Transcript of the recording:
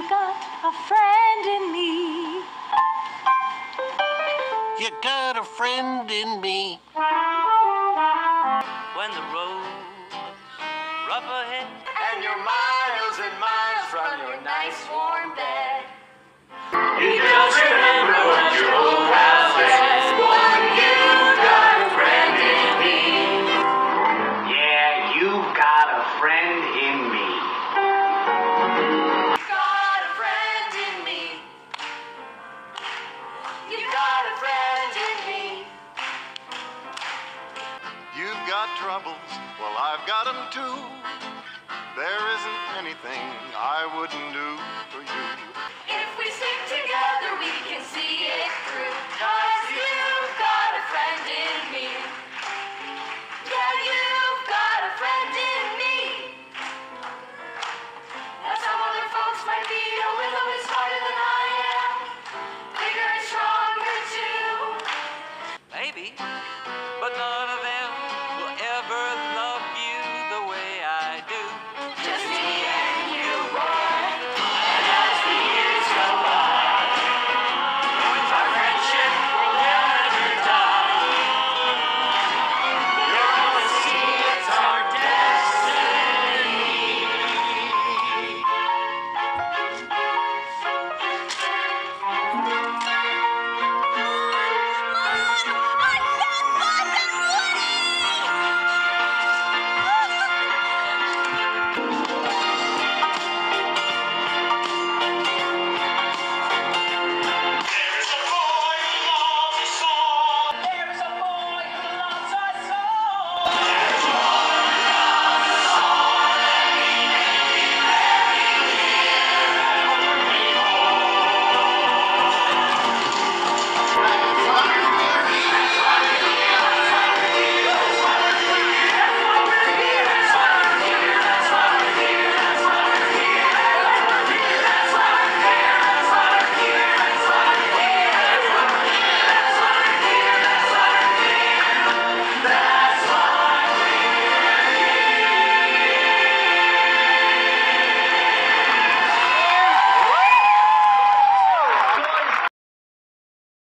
got a friend in me. You got a friend in me. When the road looks rough ahead and you're miles and miles from your nice warm bed, you just remember what your old pal said. boy, you got a friend in me. Yeah, you got a friend in me. You got a friend in me. You got a friend in me. You've got troubles, well I've got them too. There isn't anything I wouldn't do for you.